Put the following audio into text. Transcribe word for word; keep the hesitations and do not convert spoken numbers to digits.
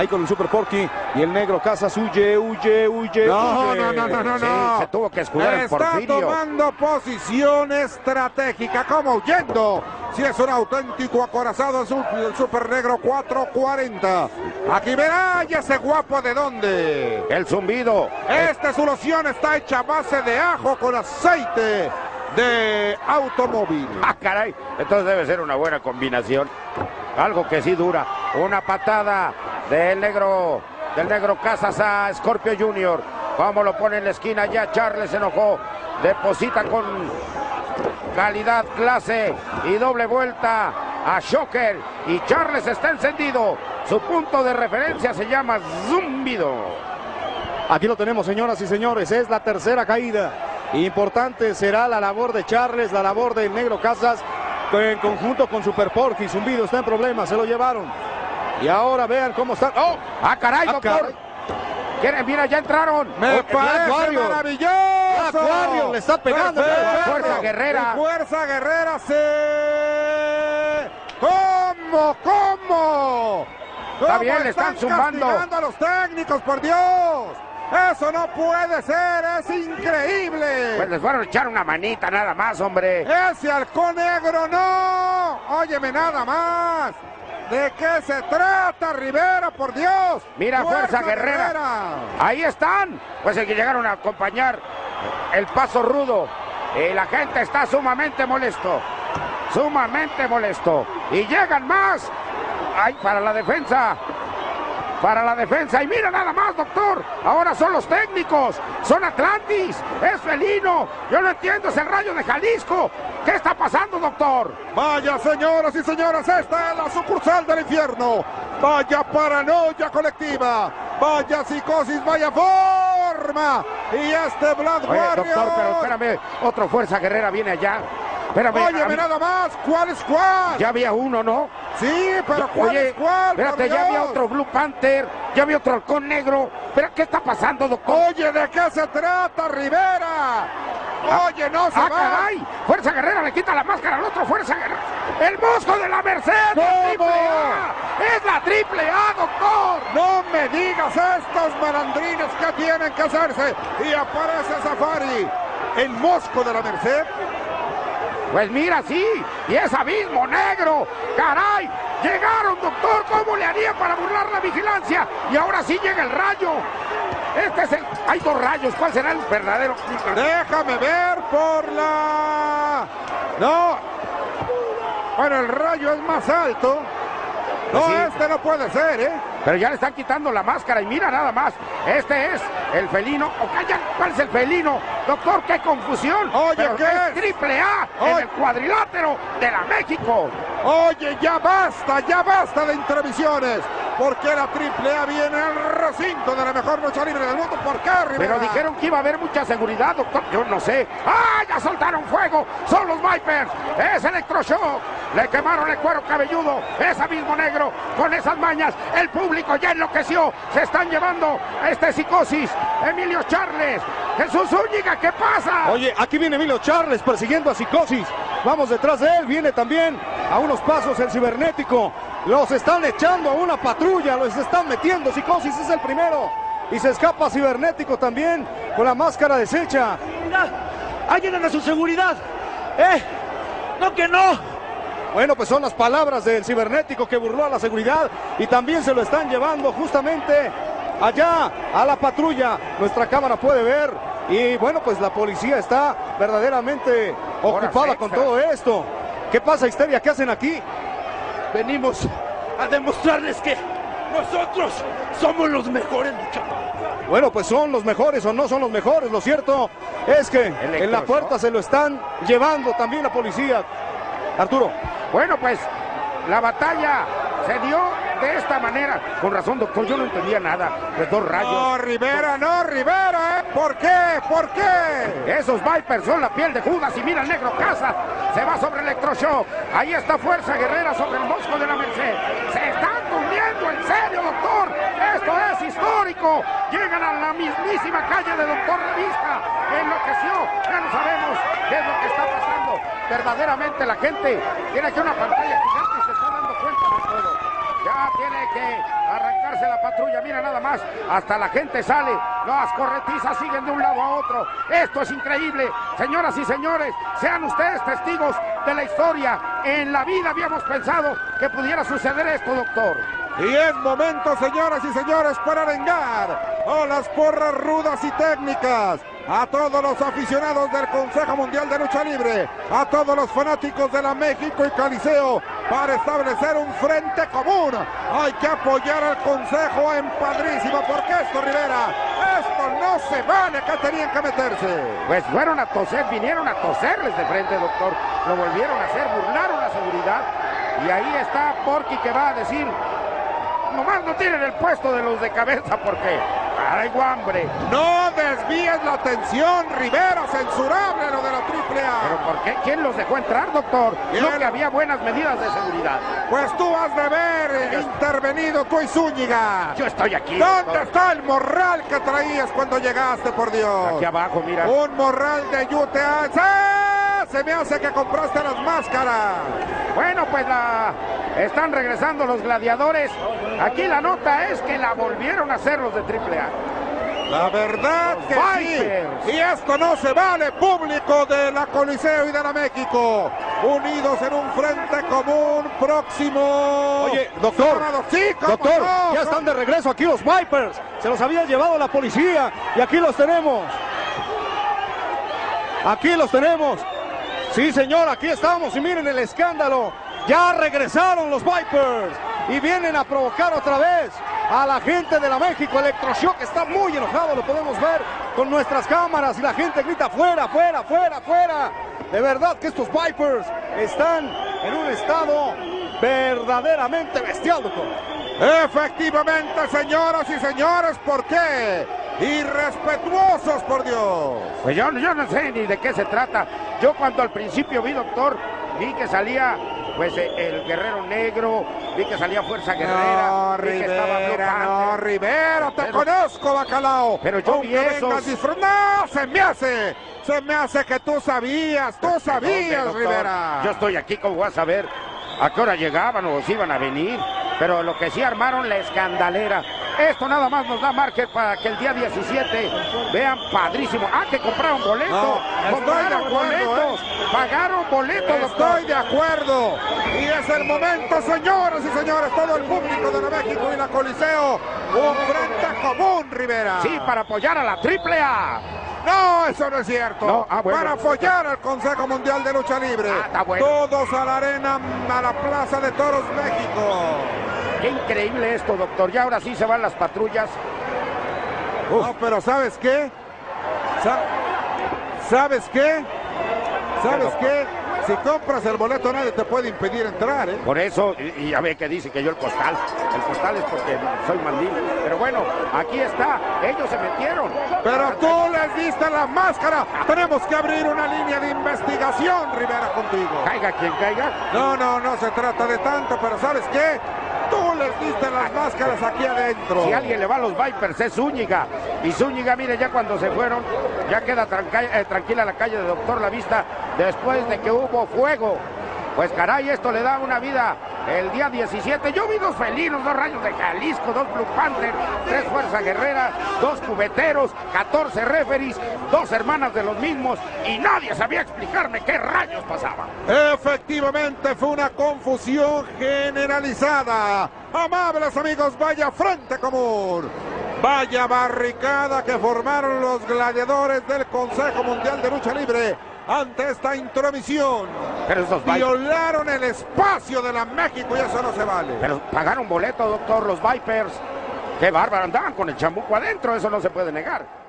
ahí con el Super Porky y el Negro Casas huye, huye, huye. No, huye. no, no, no, no, Sí, no. se tuvo que escudar en Está Porfirio. tomando posición estratégica, como huyendo. Si es un auténtico acorazado el Super Negro cuatro cuarenta. Aquí verá, y ese guapo de dónde. El zumbido. Esta solución está hecha a base de ajo con aceite de automóvil. Ah, caray. Entonces debe ser una buena combinación. Algo que sí dura. Una patada del negro, del Negro Casas a Scorpio junior Como lo pone en la esquina, ya Charles se enojó. Deposita con calidad, clase y doble vuelta a Shocker. Y Charles está encendido. Su punto de referencia se llama zumbido. Aquí lo tenemos, señoras y señores. Es la tercera caída. Importante será la labor de Charles, la labor del Negro Casas en conjunto con Super Porky. Zumbido está en problemas, se lo llevaron. Y ahora vean cómo están. ¡Oh! ¡Ah, caray, ¡Ah, doctor! caray! ¿Quieren? Mira, ya entraron. Me Oh, parece Warrior. maravilloso. Black Warrior le está pegando. Perfecto. Fuerza Guerrera. Y Fuerza Guerrera se... ¿Cómo? ¿Cómo? Está ¿Cómo bien, le están zumbando. castigando a los técnicos, por Dios? Eso no puede ser, es increíble. Pues les fueron a echar una manita nada más, hombre. Ese halcón negro no. Óyeme nada más. ¿De qué se trata, Rivera, por Dios? Mira, Fuerza Guerrera. Ahí están. Pues el que llegaron a acompañar el paso rudo. Y la gente está sumamente molesto. Sumamente molesto. Y llegan más. Ay, para la defensa. Para la defensa. Y mira nada más, doctor. Ahora son los técnicos. Son Atlantis. Es felino. Yo no entiendo. Es el Rayo de Jalisco. ¿Qué está pasando, doctor? Vaya, señoras y señores, esta es la sucursal del infierno. Vaya paranoia colectiva. Vaya psicosis, vaya forma. Y este Blood Oye, Warrior. doctor, pero espérame. Otro Fuerza Guerrera viene allá. Espérame. Óyeme nada más. ¿Cuál es cuál? Ya había uno, ¿no? Sí, pero ¿cuál Oye, es cuál? espérate, ya había otro Blue Panther, ya había otro halcón negro. ¿Pero qué está pasando, doctor? Oye, ¿de qué se trata, Rivera? Oye, no se ¡Ah, va. caray! Fuerza Guerrera le quita la máscara al otro Fuerza Guerrera. ¡El Mosco de la Merced! ¿Cómo? ¡La triple A! ¡Es la triple A, doctor! No me digas estos malandrines que tienen que hacerse. Y aparece Safari, el Mosco de la Merced. Pues mira, sí, y es Abismo Negro. ¡Caray! Llegaron, doctor. ¿Cómo le haría para burlar la vigilancia? Y ahora sí llega el rayo. Este es el... Hay dos rayos. ¿Cuál será el verdadero? Déjame ver por la... No. Bueno, el rayo es más alto. No, Pues sí. este no puede ser, ¿eh? Pero ya le están quitando la máscara y mira nada más. Este es el felino. ¡Oh, calla! ¿Cuál es el felino? Doctor, qué confusión. Oye, Pero ¿qué es es? triple A en Oye. el cuadrilátero de la México. Oye, ya basta, ya basta de intervenciones. Porque la triple A viene al recinto de la mejor lucha libre del mundo. ¿Por qué, Rivera? Pero dijeron que iba a haber mucha seguridad, doctor. Yo no sé. ¡Ah! Ya soltaron fuego. Son los Vipers. Es Electroshock. Le quemaron el cuero cabelludo. Es Abismo Negro. Con esas mañas. El público ya enloqueció. Se están llevando a este psicosis. Emilio Charles. Jesús Zúñiga. ¿Qué pasa? Oye, aquí viene Emilio Charles persiguiendo a Psicosis. Vamos detrás de él. Viene también a unos pasos el cibernético. Los están echando a una patrulla. Los están metiendo. Psicosis es el primero. Y se escapa cibernético también con la máscara deshecha. ¡Ayuden a su seguridad! ¡Eh! ¡No que no! Bueno, pues son las palabras del cibernético que burló a la seguridad. Y también se lo están llevando justamente allá a la patrulla. Nuestra cámara puede ver. Y bueno, pues la policía está verdaderamente ocupada con todo esto. ¿Qué pasa, Histeria? ¿Qué hacen aquí? Venimos a demostrarles que nosotros somos los mejores luchadores. Bueno, pues son los mejores o no son los mejores. Lo cierto es que en la puerta se lo están llevando también la policía. Arturo. Bueno, pues la batalla se dio de esta manera. Con razón, doctor, yo no entendía nada de dos rayos. No, Rivera, no, Rivera, ¿eh? ¿Por qué? ¿Por qué? Esos Vipers son la piel de Judas. Y mira el Negro Casas. Se va sobre Electroshock. Ahí está Fuerza Guerrera sobre el Mosco de la Merced. Se están hundiendo, en serio, doctor. Esto es histórico. Llegan a la mismísima calle de Doctor Revista. Enloqueció. Ya no sabemos qué es lo que está pasando. Verdaderamente la gente tiene aquí una pantalla gigante y se está dando cuenta de todo. Ya tiene que arrancarse la patrulla, mira nada más, hasta la gente sale, las corretizas siguen de un lado a otro. Esto es increíble, señoras y señores, sean ustedes testigos de la historia. En la vida habíamos pensado que pudiera suceder esto, doctor. Y es momento, señoras y señores, para arengar a las porras rudas y técnicas, a todos los aficionados del Consejo Mundial de Lucha Libre, a todos los fanáticos de la México y Coliseo, para establecer un frente común. Hay que apoyar al Consejo en padrísimo, porque esto, Rivera, esto no se vale, que tenían que meterse. Pues fueron a toser, vinieron a toserles de frente, doctor. Lo volvieron a hacer, burlaron la seguridad. Y ahí está Porky, que va a decir: nomás no tienen el puesto de los de cabeza, porque traigo hambre. No desvíes la atención, Rivera, censurable lo de la triple A. ¿Pero por qué? ¿Quién los dejó entrar, doctor? Bien. No, que había buenas medidas de seguridad. Pues tú has de haber Yo... intervenido, tú y Zúñiga. Yo estoy aquí, ¿Dónde doctor? está el morral que traías cuando llegaste, por Dios? Aquí abajo, mira. Un morral de yute. ¡Ah! Se me hace que compraste las máscaras. Bueno, pues la... están regresando los gladiadores. Aquí la nota es que la volvieron a hacer los de triple A. La verdad Los que Vipers. sí. Y esto no se vale, público de la Coliseo y de la México. Unidos en un frente común próximo. Oye, doctor, Sábado. Sí, ¿cómo doctor, no? ya están de regreso aquí los Vipers. Se los había llevado la policía y aquí los tenemos. Aquí los tenemos. Sí, señor, aquí estamos y miren el escándalo. Ya regresaron los Vipers y vienen a provocar otra vez a la gente de la México Electroshock. Está muy enojado, lo podemos ver con nuestras cámaras y la gente grita: fuera, fuera, fuera, fuera. De verdad que estos Vipers están en un estado verdaderamente bestial, doctor. Efectivamente, señoras y señores, ¿por qué? Irrespetuosos, por Dios. Pues yo, yo no sé ni de qué se trata. Yo cuando al principio vi, doctor, vi que salía pues el Guerrero Negro, vi que salía Fuerza Guerrera, No, vi que estaba Blue Rivera, no, Panther. Rivera, te Pero- conozco, bacalao. Pero yo Aunque vi esos. vengas disfr- No, se me hace, se me hace que tú sabías, tú sabías, Doctor, Rivera. Yo estoy aquí, como vas a ver a qué hora llegaban o si iban a venir, pero lo que sí armaron la escandalera. Esto nada más nos da margen para que el día diecisiete vean padrísimo. Ah, que compraron boletos. No, estoy de compraron acuerdo, boletos. Pagaron boletos, doctor. Estoy de acuerdo. Y es el momento, señoras y señores, todo el público de la México y la Coliseo. Un frente común, Rivera. Sí, para apoyar a la triple A. No, eso no es cierto. No, ah, bueno. Para apoyar al Consejo Mundial de Lucha Libre. Ah, está bueno. Todos a la arena, a la Plaza de Toros, México. Qué increíble esto, doctor. Ya ahora sí se van las patrullas. Uf. No, pero ¿sabes qué? Sa- ¿Sabes qué? ¿Sabes Pero- qué? Si compras el boleto nadie te puede impedir entrar, ¿eh? Por eso, y, y ya ve que dice que yo el costal. El costal es porque soy mandil. Pero bueno, aquí está. Ellos se metieron. Pero tú les diste la máscara. Tenemos que abrir una línea de investigación, Rivera, contigo. Caiga quien caiga. No, no, no se trata de tanto, pero ¿sabes qué? Tú les diste las máscaras aquí adentro. Si alguien le va a los Vipers es Zúñiga. Y Zúñiga, mire, ya cuando se fueron, ya queda tranca- eh, tranquila la calle de Doctor La Vista después de que hubo fuego. Pues caray, esto le da una vida el día diecisiete. Yo vi dos felinos, dos rayos de Jalisco, dos Blue Panther, tres Fuerza Guerrera, dos cubeteros, catorce referees, dos hermanas de los mismos y nadie sabía explicarme qué rayos pasaba. Efectivamente fue una confusión generalizada. Amables amigos, vaya frente común. Vaya barricada que formaron los gladiadores del Consejo Mundial de Lucha Libre ante esta intromisión. Pero esos Vipers, Violaron el espacio de la México y eso no se vale. pero pagaron boleto, doctor, los Vipers. Qué bárbaro, andaban con el chamuco adentro, eso no se puede negar.